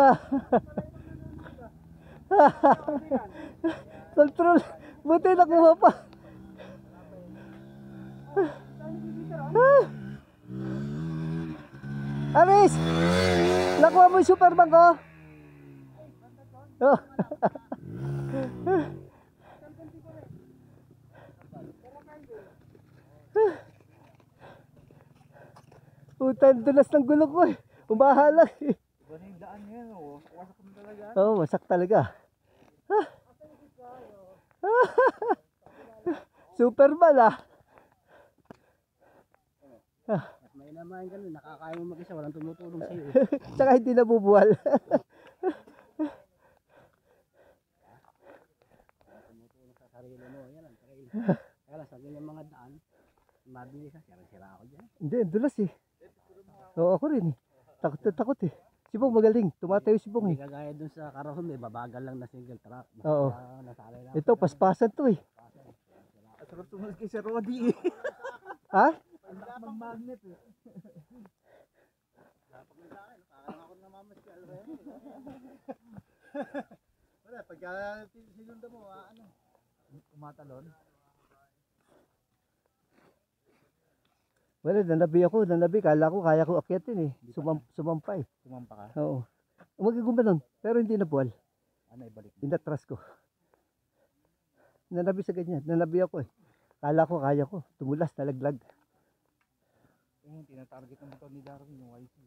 Control. Buti nakuha pa. Aris! Nakuha mo yung superbank ko? Oh. Putan, dulas ng gulong ko eh. Umahalang eh. Iba na yung daan yan, oh. Wasak mo talaga. Oo, wasak talaga. Superman ah. At may naman ganun, nakakaya mo mag-isa, walang tumutulong sa'yo. Tsaka hindi nabubuhal. Tumutulong sa sarili mo, yan ang sarili. Kaya lang, sabi ng mga daan, mabilis na, sira ako dyan. Hindi, dulas eh. Oo, ako rin eh. Takot na takot eh. Sibong magaling. Tumatayo si Bong eh. Hindi kagaya dun sa Karahon, may babagal lang na single track. Oo. Nasalay lang. Ito, paspasan to eh. Sarap tumunod kay Sir Rodi eh. Ha? Ang mag-magnet eh. Dapat mo sa akin, parang ako namamasyal. Wala, pagka sinunda mo, ano? Kumatalon. Wala, nanabi ako. Nanabi. Kala ko kaya ko akyatin eh. Sumampa eh. Sumampa ka? Oo. Magigumanon. Pero hindi nabuhal. Ano, ibalik mo? Inatras ko. Nanabi sa ganyan. Nanabi ako eh. Kala ko kaya ko. Tumulas, nalaglag. Yung tinatarget ng motor ni Darwin, yung YC.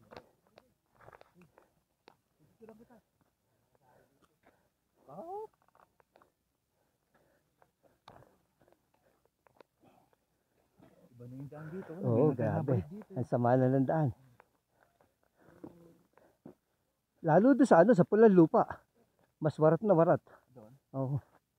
Oh. Iba na yung daan dito. Oo, grabe. Ang sama na ng daan. Lalo doon sa ano, sa pulang lupa. Mas warat na warat. Doon? Oo.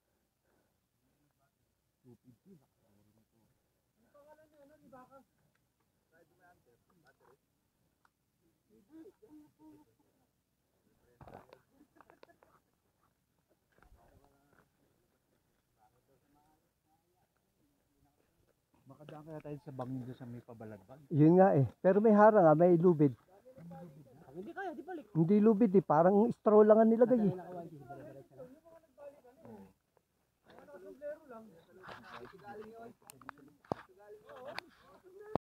Makadaan kaya tayo sa bangin doon sa may pabalagbag. Yun nga eh. Pero may harang ah, may lubid. Hindi kaya, di balik. Hindi lubid eh. Parang straw lang ang nilagay eh. Naka-YC.